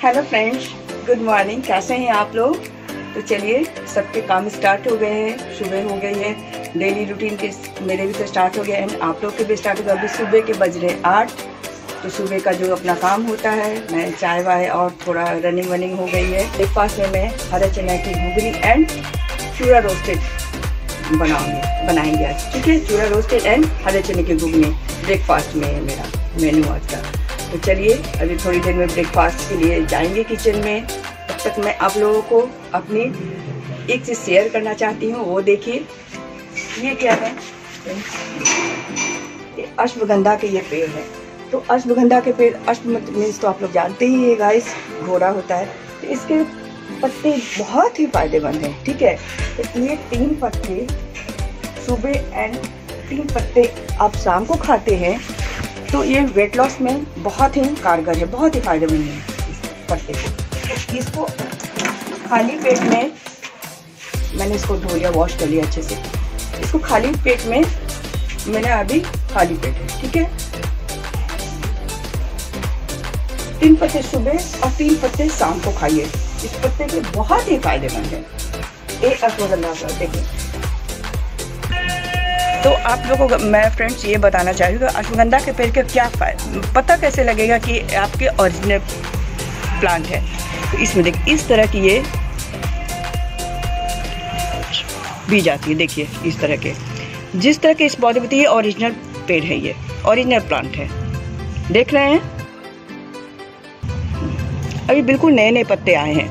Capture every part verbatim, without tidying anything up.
Hello friends, good morning. कैसे हैं आप लोग? तो चलिए, सबके काम स्टार्ट हो गए हैं, सुबह हो गई है, डेली रूटीन के मेरे भी तो स्टार्ट हो गया है, आप लोग के भी स्टार्ट हो गया। अभी सुबह के बज रहे आठ। तो सुबह का जो अपना काम होता है, मैं चाय वाय और थोड़ा रनिंग वनिंग हो गई है। ब्रेकफास्ट में मैं हरे चने की घुगनी एंड चूड़ा रोस्टेड बनाऊंगी बनाएंगे आज, ठीक है। चूड़ा रोस्टेड एंड हरे चने की घुगनी ब्रेकफास्ट में है मेरा मेन्यू आज का। तो चलिए, अभी थोड़ी देर में ब्रेकफास्ट के लिए जाएंगे किचन में। तब तक मैं आप लोगों को अपनी एक चीज़ शेयर करना चाहती हूँ, वो देखिए। ये क्या है? ये अश्वगंधा के ये पेड़ है। तो अश्वगंधा के पेड़, अश्व मीन्स तो आप लोग जानते ही है गाइस, घोड़ा होता है। तो इसके पत्ते बहुत ही फायदेमंद हैं, ठीक है। तो ये तीन पत्ते सुबह एंड तीन पत्ते आप शाम को खाते हैं तो ये वेट लॉस में बहुत ही कारगर है, बहुत ही फायदेमंद है इस पत्ते को। इसको खाली पेट में, मैंने इसको धो लिया, वॉश कर लिया अच्छे से। इसको खाली पेट में, मैंने अभी खाली पेट है, ठीक है। तीन पत्ते सुबह और तीन पत्ते शाम को खाइए। इस पत्ते के बहुत ही फायदेमंद है। एक अश्वगंधा का देखिए। तो आप लोगों को मैं फ्रेंड्स ये बताना चाहूँगा, अश्वगंधा के पेड़ के क्या फायदे, पता कैसे लगेगा कि आपके ओरिजिनल प्लांट है। तो इसमें देखिए, इस तरह की ये बीज आती है, देखिए इस तरह के, जिस तरह के इस पौधे में, ये ओरिजिनल पेड़ है, ये ओरिजिनल प्लांट है, देख रहे हैं। अभी बिल्कुल नए नए पत्ते आए हैं।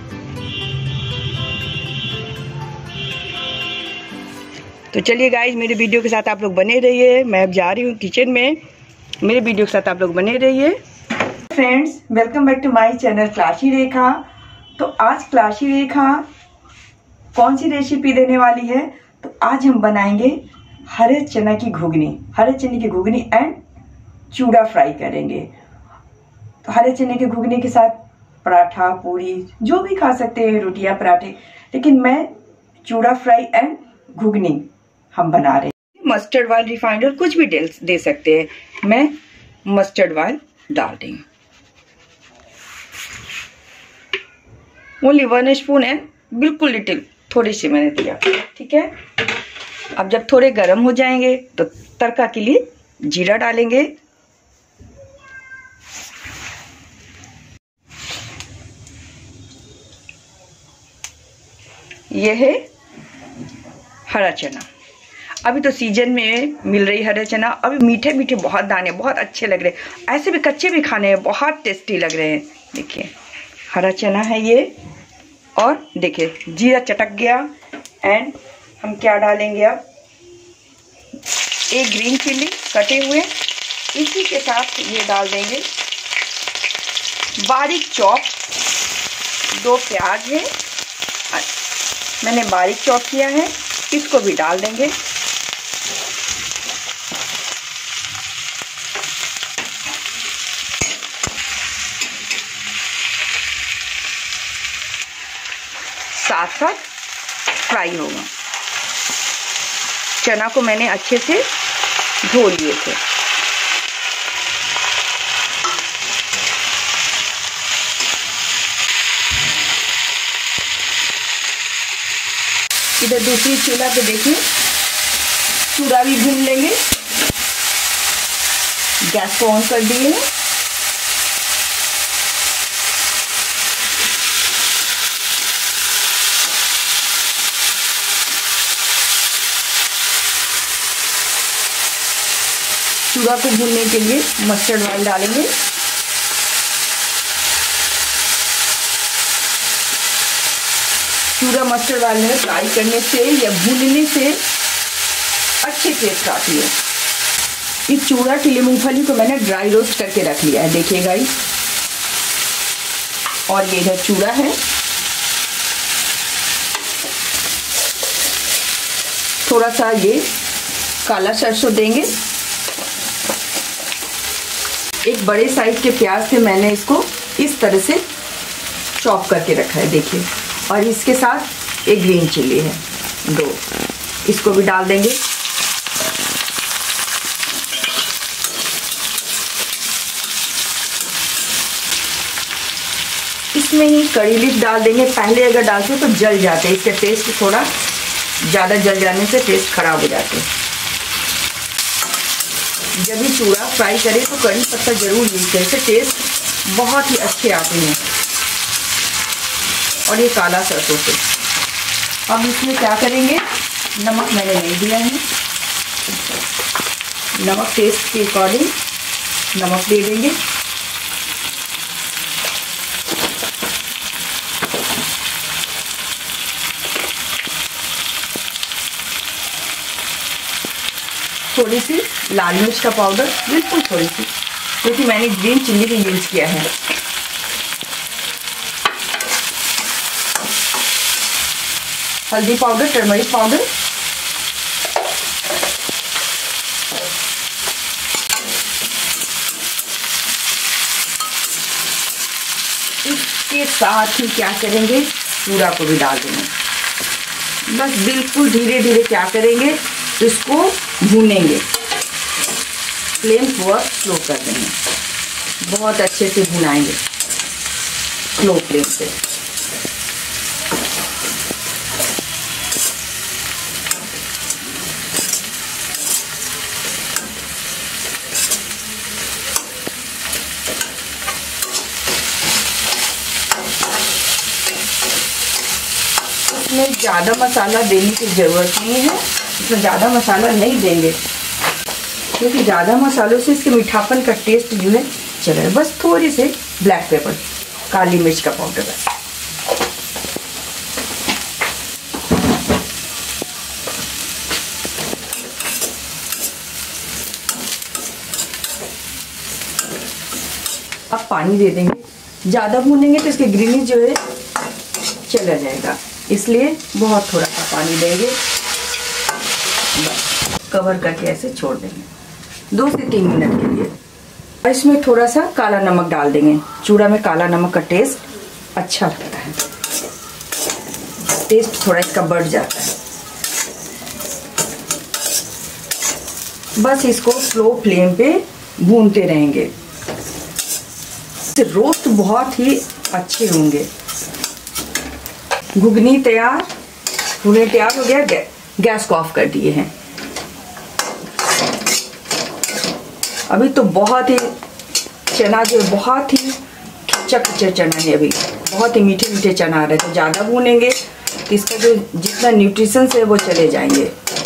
तो चलिए गाइज, मेरे वीडियो के साथ आप लोग बने रहिए। मैं अब जा रही हूँ किचन में, मेरे वीडियो के साथ आप लोग बने रहिए। Friends, welcome back to my channel classy Rekha. तो आज क्लासी रेखा कौन सी रेसिपी देने वाली है? तो आज हम बनाएंगे हरे चना की घुगनी, हरे चने की घुगनी एंड चूड़ा फ्राई करेंगे। तो हरे चने की घुगनी के साथ पराठा, पूरी, जो भी खा सकते हैं, रोटियां, पराठे, लेकिन मैं चूड़ा फ्राई एंड घुगनी हम बना रहे हैं। मस्टर्ड ऑयल, रिफाइंड ऑयल, कुछ भी दे सकते हैं। मैं मस्टर्ड ऑयल डाल रही हूँ, ओनली वन स्पून है, बिल्कुल लिटिल, थोड़ी सी मैंने दिया, ठीक है। अब जब थोड़े गर्म हो जाएंगे तो तड़का के लिए जीरा डालेंगे। यह है हरा चना। अभी तो सीजन में मिल रही हरा चना। अभी मीठे मीठे बहुत दाने, बहुत अच्छे लग रहे हैं। ऐसे भी कच्चे भी खाने हैं, बहुत टेस्टी लग रहे हैं। देखिए, हरा चना है ये। और देखिए, जीरा चटक गया। एंड हम क्या डालेंगे अब? एक ग्रीन चिल्ली कटे हुए, इसी के साथ ये डाल देंगे। बारीक चॉप दो प्याज है, मैंने बारीक चॉप किया है, इसको भी डाल देंगे। साथ साथ फ्राई होगा। चना को मैंने अच्छे से धो लिए थे। इधर दूसरी चूल्हा पे देखिए, चूड़ा भी भून लेंगे। गैस को ऑन कर दिए हैं। चूड़ा को भूनने के लिए मस्टर्ड ऑयल डालेंगे। चूड़ा मस्टर्ड ऑयल में फ्राई करने से या भूनने से अच्छे टेस्ट आती है। इस चूड़ा टिले मूंगफली को मैंने ड्राई रोस्ट करके रख लिया है, देखिए गाइस। और ये इधर चूड़ा है। थोड़ा सा ये काला सरसों देंगे। एक बड़े साइज के प्याज से मैंने इसको इस तरह से चॉप करके रखा है, देखिए। और इसके साथ एक ग्रीन चिल्ली है, दो, इसको भी डाल देंगे। इसमें ही कड़ी लीफ डाल देंगे। पहले अगर डालते तो जल जाते, इसका टेस्ट थोड़ा ज़्यादा जल जाने से टेस्ट खराब हो जाते। जब भी चूड़ा फ्राई करें तो कड़ी पत्ता जरूर यूज करें, इससे टेस्ट बहुत ही अच्छे आते हैं। और ये काला सरसों से। अब इसमें क्या करेंगे, नमक मैंने नहीं दिया है, नमक टेस्ट के अकॉर्डिंग नमक दे देंगे। थोड़ी सी लाल मिर्च का पाउडर, बिल्कुल थोड़ी सी, क्योंकि मैंने ग्रीन चिल्ली का यूज किया है। हल्दी पाउडर, टर्मरिक पाउडर, इसके साथ ही क्या करेंगे, चूड़ा को भी डाल देंगे। बस बिल्कुल धीरे धीरे क्या करेंगे, इसको भूनेंगे। फ्लेम बहुत स्लो कर देंगे, बहुत अच्छे से भुनाएंगे स्लो फ्लेम पे। इसमें ज़्यादा मसाला देने की ज़रूरत नहीं है, इसमें ज़्यादा मसाला नहीं देंगे क्योंकि ज़्यादा मसालों से इसके मीठापन का टेस्ट जो है चला है। बस थोड़ी से ब्लैक पेपर, काली मिर्च का पाउडर बस। अब पानी दे देंगे। ज़्यादा भूनेंगे तो इसके ग्रेवी जो है चला जाएगा, इसलिए बहुत थोड़ा सा पानी देंगे। बस कवर करके ऐसे छोड़ देंगे दो से तीन मिनट के लिए। और इसमें थोड़ा सा काला नमक डाल देंगे। चूड़ा में काला नमक का टेस्ट अच्छा लगता है, टेस्ट थोड़ा इसका बढ़ जाता है। बस इसको स्लो फ्लेम पे भूनते रहेंगे, रोस्ट बहुत ही अच्छे होंगे। घुगनी तैयार, भुने तैयार हो गया। गै, गैस को ऑफ कर दिए हैं। अभी तो बहुत ही चना जो बहुत ही खिचा चना है, अभी बहुत ही मीठे मीठे चना आ रहे थे। ज़्यादा भूनेंगे तो इसका जो जितना न्यूट्रिशंस है वो चले जाएंगे।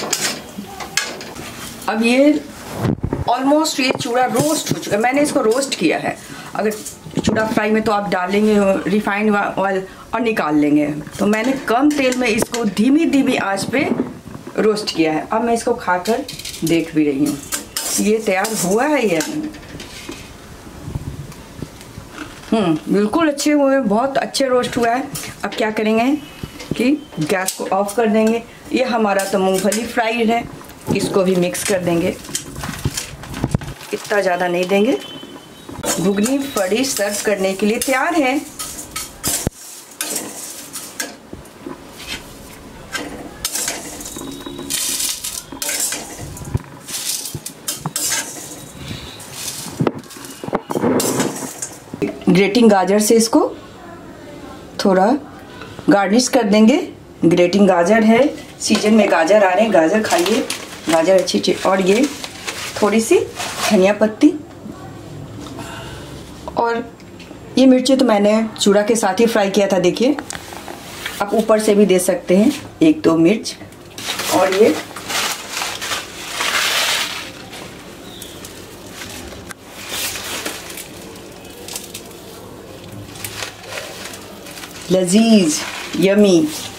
अब ये ऑलमोस्ट ये चूड़ा रोस्ट हो चुका है, मैंने इसको रोस्ट किया है। अगर चूड़ा फ्राई में तो आप डालेंगे रिफाइंड ऑयल और निकाल लेंगे, तो मैंने कम तेल में इसको धीमी धीमी आंच पे रोस्ट किया है। अब मैं इसको खाकर देख भी रही हूँ ये तैयार हुआ है या नहीं। हम्म बिल्कुल अच्छे हुए, बहुत अच्छे रोस्ट हुआ है। अब क्या करेंगे कि गैस को ऑफ कर देंगे। ये हमारा तो मूंगफली फ्राइड है, इसको भी मिक्स कर देंगे। इतना ज़्यादा नहीं देंगे। घुगनी फड़ी सर्व करने के लिए तैयार है। ग्रेटिंग गाजर से इसको थोड़ा गार्निश कर देंगे। ग्रेटिंग गाजर है, सीजन में गाजर आ रहे हैं, गाजर खाइए, गाजर अच्छी चीज। और ये थोड़ी सी धनिया पत्ती, और ये मिर्ची तो मैंने चूड़ा के साथ ही फ्राई किया था। देखिए आप ऊपर से भी दे सकते हैं एक दो मिर्च। और ये लजीज यमी।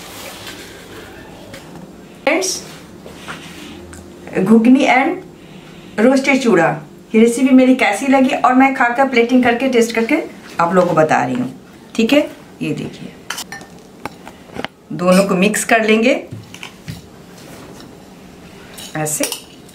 फ्रेंड्स, घुगनी एंड रोस्टेड चूड़ा, ये रेसिपी मेरी कैसी लगी और मैं खाकर प्लेटिंग करके टेस्ट करके आप लोगों को बता रही हूँ। ठीक है, ये देखिए दोनों को मिक्स कर लेंगे ऐसे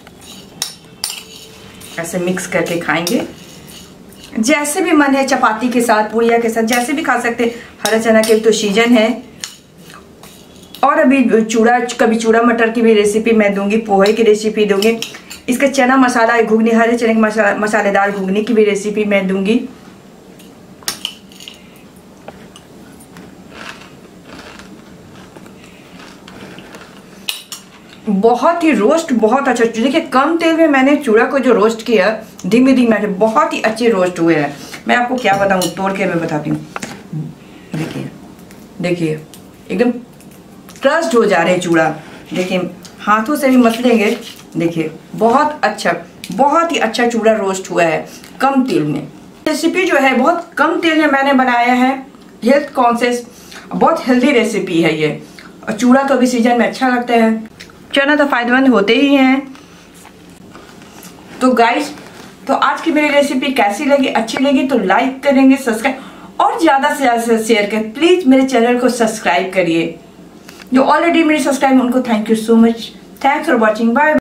ऐसे मिक्स करके खाएंगे। जैसे भी मन है, चपाती के साथ, पूड़िया के साथ, जैसे भी खा सकते हैं। हरा चना के तो सीजन है। और अभी चूड़ा, कभी चूड़ा मटर की भी रेसिपी मैं दूंगी, पोहे की रेसिपी दूंगी, इसका चना मसाला घुगनी, हरे चने की मसाला मसालेदार घुगनी की भी रेसिपी मैं दूंगी। बहुत ही रोस्ट बहुत अच्छा। देखिए कम तेल में मैंने चूड़ा को जो रोस्ट किया धीमे धीमे बहुत ही अच्छे रोस्ट हुए हैं। मैं आपको क्या बताऊं, तोड़ के मैं बताती हूँ। देखिए देखिए एकदम क्रस्ट हो जा रहे हैं चूड़ा। देखिए हाथों से भी मसलेंगे, देखिए बहुत अच्छा बहुत ही अच्छा चूड़ा रोस्ट हुआ है कम तेल में। रेसिपी जो है बहुत कम तेल में मैंने बनाया है, हेल्थ कॉन्शियस बहुत हेल्दी रेसिपी है ये। और चूड़ा तो अभी सीजन में अच्छा लगता है, चना तो फायदेमंद होते ही हैं। तो गाइस, तो आज की मेरी रेसिपी कैसी लगी, अच्छी लगी तो लाइक करेंगे, सब्सक्राइब और ज्यादा से ज्यादा शेयर करें। प्लीज मेरे चैनल को सब्सक्राइब करिए। जो ऑलरेडी मेरे सब्सक्राइब उनको thank you so much. Thanks for watching, bye.